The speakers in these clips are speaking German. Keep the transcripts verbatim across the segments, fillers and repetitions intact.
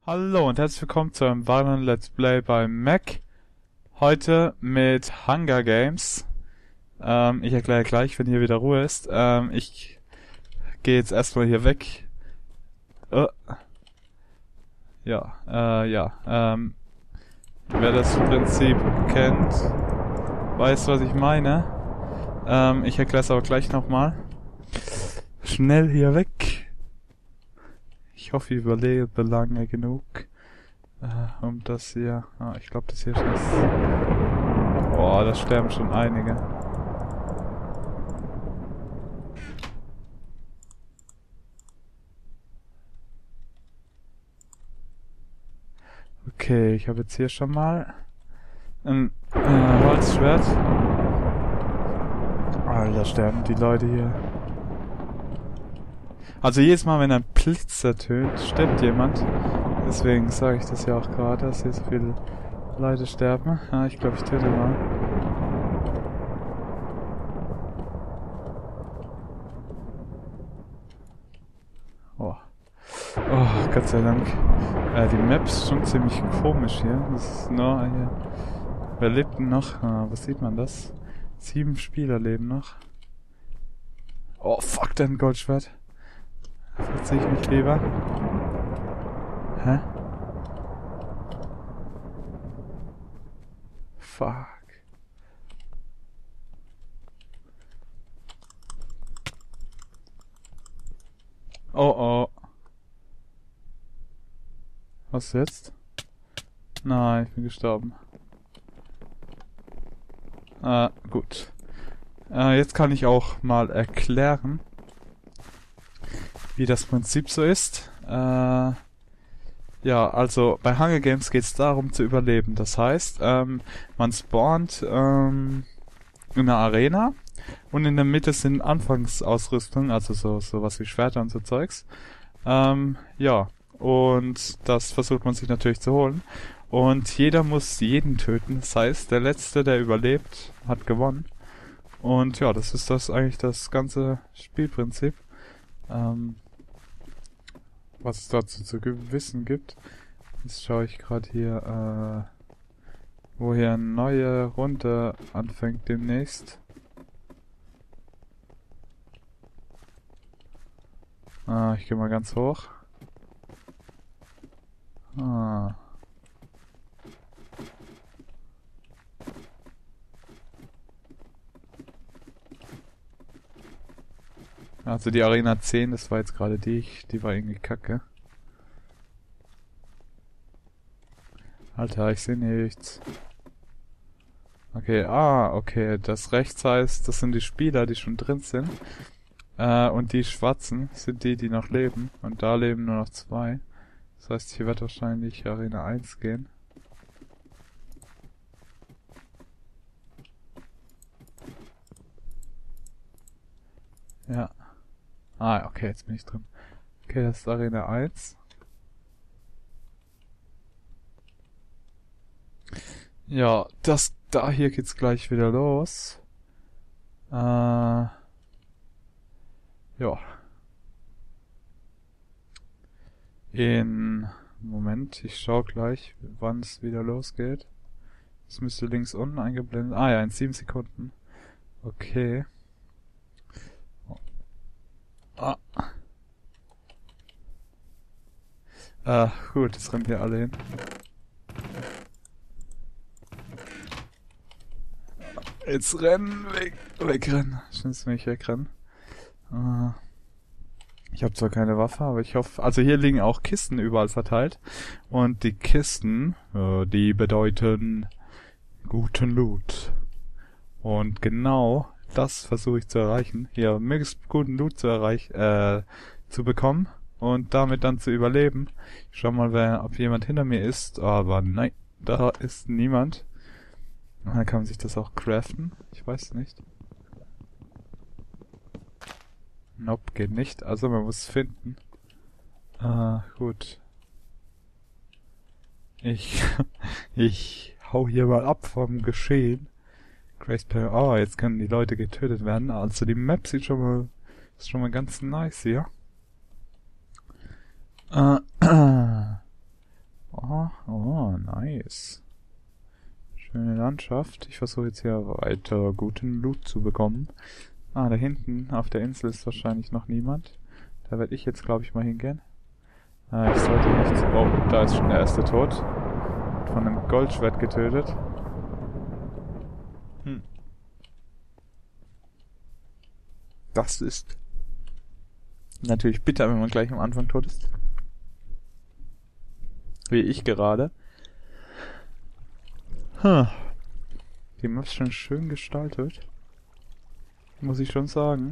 Hallo und herzlich willkommen zu einem weiteren Let's Play bei Mac. Heute mit Hunger Games. Ähm, ich erkläre gleich, wenn hier wieder Ruhe ist. Ähm, ich gehe jetzt erstmal hier weg. Oh. Ja, äh, ja. Ähm, wer das Prinzip kennt, weiß, was ich meine. Ähm, ich erkläre es aber gleich nochmal. Schnell hier weg. Ich hoffe, ich überlebe lange genug. Äh, um das hier... Ah, ich glaube, das hier ist... Boah, da sterben schon einige. Okay, ich habe jetzt hier schon mal ein äh, Holzschwert. Alter, sterben die Leute hier. Also jedes Mal, wenn ein Blitz ertönt, stirbt jemand. Deswegen sage ich das ja auch gerade, dass hier so viele Leute sterben. Ja, ich glaube, ich töte mal. Oh. Oh, Gott sei Dank. Äh, die Map ist schon ziemlich komisch hier. Das ist nur hier. Wer lebt denn noch? Ah, was sieht man das? Sieben Spieler leben noch. Oh, fuck, dein Goldschwert. Verzieh ich mich lieber. Hä? Fuck. Oh oh. Was jetzt? Nein, ich bin gestorben. Ah, gut. Äh, jetzt kann ich auch mal erklären, wie das Prinzip so ist. Äh, ja, also bei Hunger Games geht es darum zu überleben. Das heißt, ähm, man spawnt ähm, in einer Arena und in der Mitte sind Anfangsausrüstungen, also so sowas wie Schwerter und so Zeugs. Ähm, ja, und das versucht man sich natürlich zu holen. Und jeder muss jeden töten. Das heißt, der Letzte, der überlebt, hat gewonnen. Und ja, das ist das eigentlich das ganze Spielprinzip. Ähm, was es dazu zu wissen gibt. Jetzt schaue ich gerade hier, äh, wo hier eine neue Runde anfängt demnächst. Ah, ich gehe mal ganz hoch. Ah. Also die Arena zehn, das war jetzt gerade die, die war irgendwie kacke. Alter, ich sehe nichts. Okay, ah, okay, das rechts heißt, das sind die Spieler, die schon drin sind. Äh, und die schwarzen sind die, die noch leben. Und da leben nur noch zwei. Das heißt, hier wird wahrscheinlich Arena eins gehen. Ja. Ah, okay, jetzt bin ich drin. Okay, das ist Arena eins. Ja, das, da hier geht's gleich wieder los. Äh, ja. In, Moment, ich schau gleich, wann es wieder losgeht. Es müsste links unten eingeblendet. Ah ja, in sieben Sekunden. Okay. Ah. Ah, gut, jetzt rennen wir alle hin. Jetzt rennen, weg, wegrennen. Schnellst mich wegrennen. Ah. Ich habe zwar keine Waffe, aber ich hoffe... Also hier liegen auch Kisten überall verteilt. Und die Kisten, äh, die bedeuten guten Loot. Und genau das versuche ich zu erreichen. Hier möglichst guten Loot zu erreichen, äh, zu bekommen. Und damit dann zu überleben. Ich schau mal, wer, ob jemand hinter mir ist. Aber nein, da ist niemand. Dann kann man sich das auch craften. Ich weiß nicht. Nope, geht nicht. Also man muss finden. Ah, gut. Ich, ich hau hier mal ab vom Geschehen. Grace Perry. Oh, jetzt können die Leute getötet werden. Also die Map sieht schon mal, ist schon mal ganz nice hier. Äh, nice. Schöne Landschaft. Ich versuche jetzt hier weiter guten Loot zu bekommen. Ah, da hinten auf der Insel ist wahrscheinlich noch niemand. Da werde ich jetzt, glaube ich, mal hingehen. Ah, ich sollte nicht... Oh, da ist schon der erste tot. Von einem Goldschwert getötet. Hm. Das ist natürlich bitter, wenn man gleich am Anfang tot ist. Wie ich gerade. Huh. Die Map ist schon schön gestaltet. Muss ich schon sagen.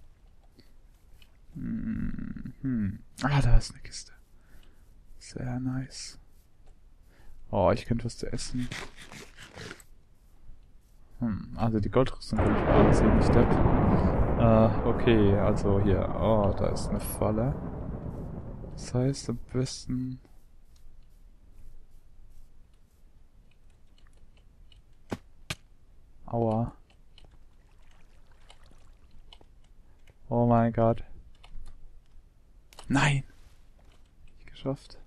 Hm. Ah, da ist eine Kiste. Sehr nice. Oh, ich könnte was zu essen. Hm. Also die Goldrüstung kann ich mal anziehen, nicht Depp. Äh, okay, also hier. Oh, da ist eine Falle. Das heißt, am besten... Aua. Oh mein Gott. Nein! Nicht geschafft.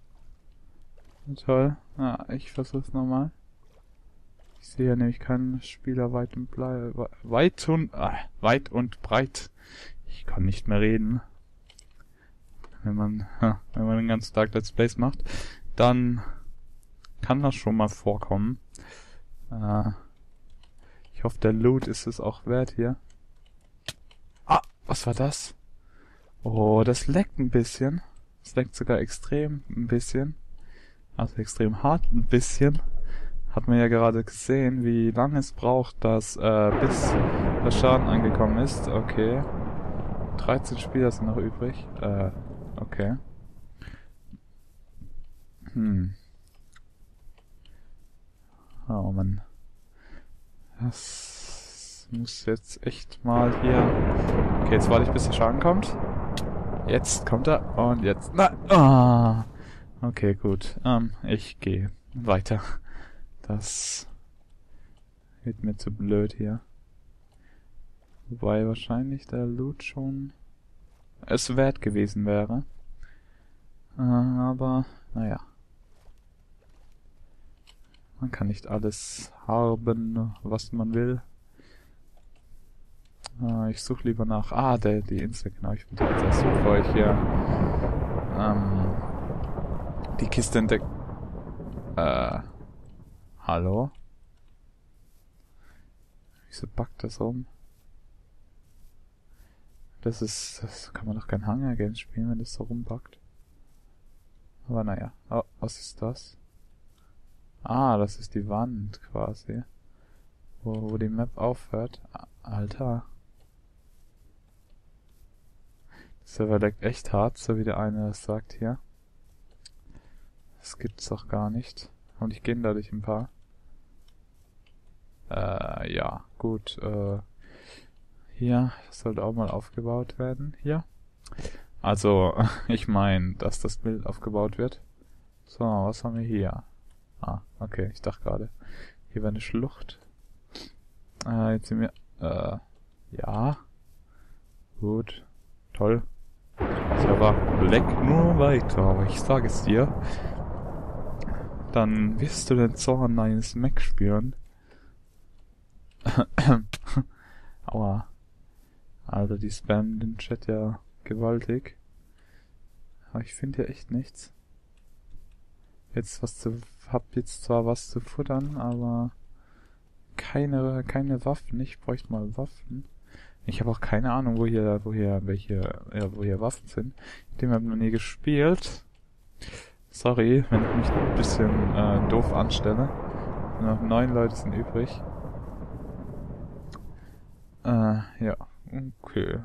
Toll. Ah, ich versuch's nochmal. Ich sehe ja nämlich keinen Spieler weit und blei weit und ah, weit und breit. Ich kann nicht mehr reden. Wenn man wenn man den ganzen Tag Let's Plays macht, dann kann das schon mal vorkommen. Äh, ich hoffe, der Loot ist es auch wert hier. Ah, was war das? Oh, das leckt ein bisschen. Das leckt sogar extrem ein bisschen. Also extrem hart ein bisschen. Hat man ja gerade gesehen, wie lange es braucht, dass äh, bis der Schaden angekommen ist. Okay. dreizehn Spieler sind noch übrig. Äh, okay. Hm. Oh Mann. Das muss jetzt echt mal hier... Okay, jetzt warte ich, bis der Schaden kommt. Jetzt kommt er und jetzt... Nein! Ah! Okay, gut. Ähm, ich gehe weiter. Das wird mir zu blöd hier. Wobei wahrscheinlich der Loot schon es wert gewesen wäre. Äh, aber, naja. Man kann nicht alles haben, was man will. Äh, ich suche lieber nach... Ah, der, die Insel, genau. Ich bin da jetzt erst so, bevor ich hier ähm, die Kiste entdeckt. Äh... Hallo? Wieso buggt das rum? Das ist... Das kann man doch kein Hunger Games spielen, wenn das so rumbuggt. Aber naja. Oh, was ist das? Ah, das ist die Wand quasi. Wo, wo die Map aufhört. Alter. Das Server leckt echt hart, so wie der eine das sagt hier. Das gibt's doch gar nicht. Und ich gehe dadurch ein paar. Äh, ja, gut. Äh, hier, das sollte auch mal aufgebaut werden. Hier. Also, ich meine, dass das Bild aufgebaut wird. So, was haben wir hier? Ah, okay, ich dachte gerade, hier wäre eine Schlucht. Äh, jetzt sind wir... Äh, ja. Gut. Toll. Server leck nur weiter, ich sage es dir. Dann wirst du den Zorn eines Mac spüren. Aua. Alter, die spammen den Chat ja gewaltig. Aber ich finde hier echt nichts. Jetzt was zu... Hab jetzt zwar was zu futtern, aber... Keine, keine Waffen. Ich bräuchte mal Waffen. Ich habe auch keine Ahnung, wo hier, wo hier, welche, ja, wo hier Waffen sind. Mit dem habe ich noch nie gespielt. Sorry, wenn ich mich ein bisschen äh, doof anstelle. Noch neun Leute sind übrig. Äh, ja, okay.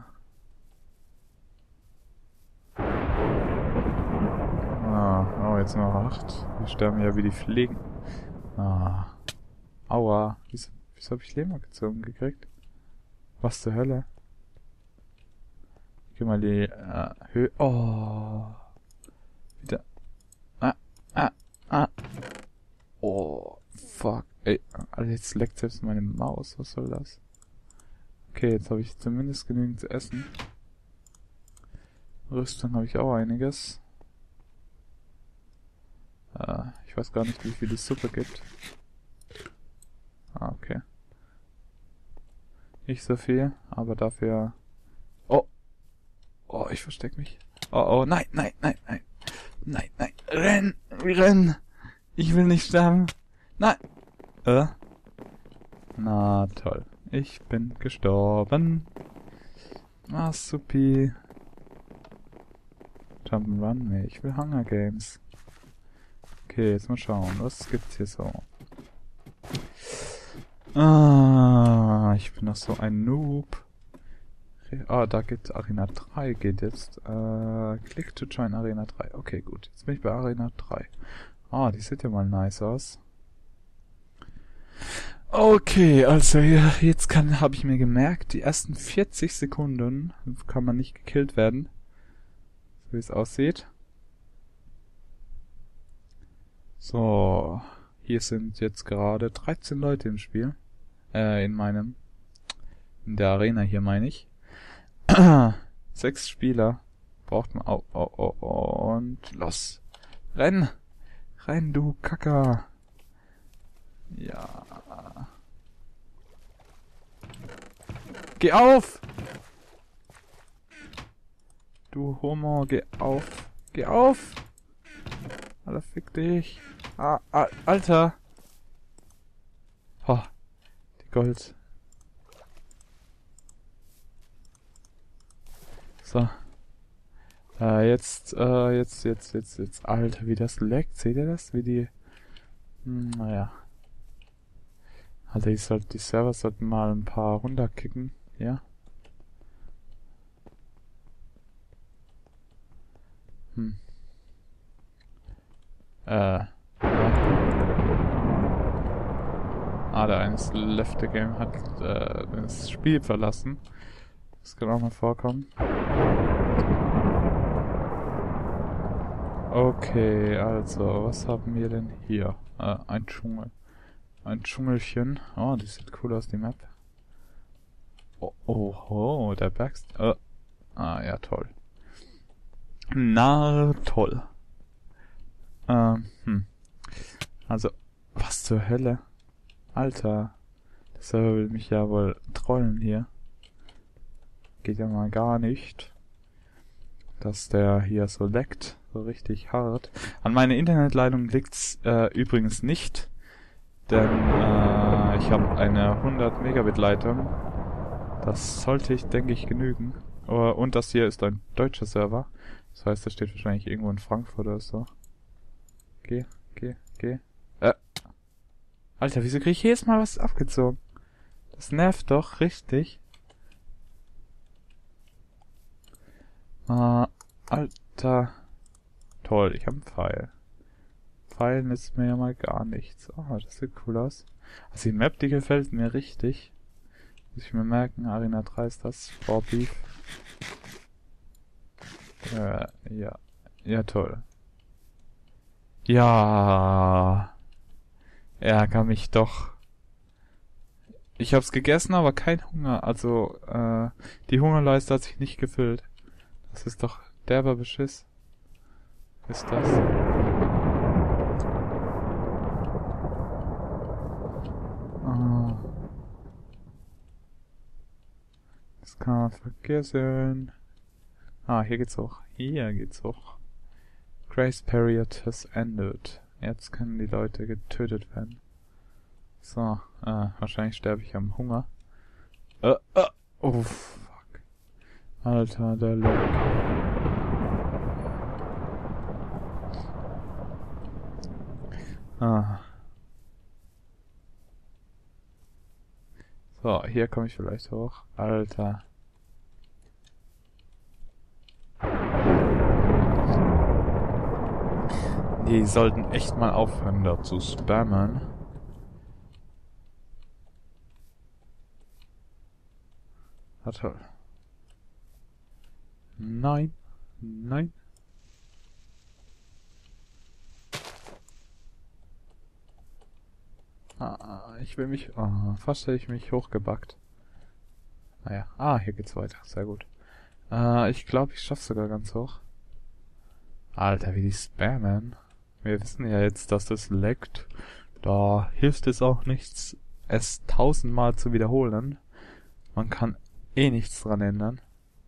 Ah, oh, jetzt noch acht. Wir sterben ja wie die Fliegen. Ah. Aua. Wieso, wieso habe ich Lehmer gezogen gekriegt? Was zur Hölle? Ich geh mal die äh, Höhe. Oh. Wieder. Ah, ah, ah. Oh, fuck. Ey, Alter, jetzt leckt selbst meine Maus. Was soll das? Okay, jetzt habe ich zumindest genügend zu essen. Rüstung habe ich auch einiges. Äh, ich weiß gar nicht, wie viel es Suppe gibt. Ah, okay. Nicht so viel, aber dafür... Oh! Oh, ich versteck mich. Oh, oh, nein, nein, nein, nein. Nein, nein. Renn! Renn! Ich will nicht sterben. Nein! Äh? Na toll. Ich bin gestorben. Ah, supi. Jump'n'Run? Nee, ich will Hunger Games. Okay, jetzt mal schauen. Was gibt's hier so? Ah, ich bin noch so ein Noob. Ah, da geht Arena drei, geht jetzt. Äh, click to join Arena drei. Okay, gut. Jetzt bin ich bei Arena drei. Ah, die sieht ja mal nice aus. Okay, also jetzt kann, habe ich mir gemerkt, die ersten vierzig Sekunden kann man nicht gekillt werden. So wie es aussieht. So, hier sind jetzt gerade dreizehn Leute im Spiel. Äh, in meinem, in der Arena hier meine ich. Sechs Spieler braucht man. Oh, oh, oh, oh, und los. Renn! Renn, du Kacker! Ja. Geh auf! Du Homo, geh auf! Geh auf! Alter, fick dich! Ah, ah, Alter! Oh, die Gold. So. Äh, jetzt, äh, jetzt, jetzt, jetzt, jetzt. Alter, wie das leckt. Seht ihr das? Wie die... Hm, naja. Also ich sollte, die Server sollten mal ein paar runterkicken, ja? Hm. Äh. Ja. Ah, der eines Left the Game hat äh, das Spiel verlassen. Das kann auch mal vorkommen. Okay, also, was haben wir denn hier? Äh, ein Dschungel. Ein Dschungelchen. Oh, die sieht cool aus, die Map. Oh, oh, oh, der Berg. Äh. Ah, ja, toll. Na, toll. Ähm, hm. Also, was zur Hölle? Alter. Der Server will mich ja wohl trollen hier. Geht ja mal gar nicht. Dass der hier so leckt. So richtig hart. An meiner Internetleitung liegt's äh, übrigens nicht. Denn äh, ich habe eine hundert Megabit Leitung. Das sollte ich, denke ich, genügen. Uh, und das hier ist ein deutscher Server. Das heißt, der steht wahrscheinlich irgendwo in Frankfurt oder so. Geh, geh, geh. Äh. Alter, wieso krieg ich jedes Mal was abgezogen? Das nervt doch richtig. Ah, Alter. Toll, ich habe einen Pfeil. Pfeilen ist mir ja mal gar nichts. Oh, das sieht cool aus. Also die Map, die gefällt mir richtig. Muss ich mir merken, Arena drei ist das. For Beef. Äh, ja. Ja, toll. Ja. Ärger mich doch. Ich hab's gegessen, aber kein Hunger. Also, äh, die Hungerleiste hat sich nicht gefüllt. Das ist doch derber Beschiss. Ist das? Oh. Das kann man vergessen. Ah, hier geht's hoch. Hier geht's hoch. Grace Period has ended. Jetzt können die Leute getötet werden. So, äh, wahrscheinlich sterbe ich am Hunger. Äh, äh, oh, fuck. Alter, der Lock. Ah. So, hier komme ich vielleicht hoch. Alter. Die sollten echt mal aufhören, da zu spammen. Ah, toll. Nein. Nein. Ah, ich will mich... Ah, fast hätte ich mich hochgebackt. Naja. Ah, hier geht's weiter. Sehr gut. Äh, ich glaube, ich schaff's sogar ganz hoch. Alter, wie die spammen. Wir wissen ja jetzt, dass das leckt. Da hilft es auch nichts, es tausendmal zu wiederholen. Man kann eh nichts dran ändern.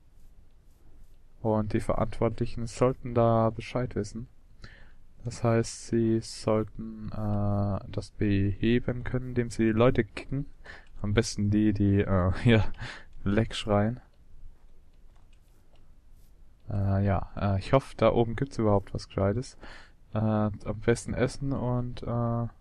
Und die Verantwortlichen sollten da Bescheid wissen. Das heißt, sie sollten äh, das beheben können, indem sie die Leute kicken. Am besten die, die äh, hier leck schreien. Äh, ja, äh, ich hoffe, da oben gibt's überhaupt was Gescheites. Äh, am besten Essen und äh,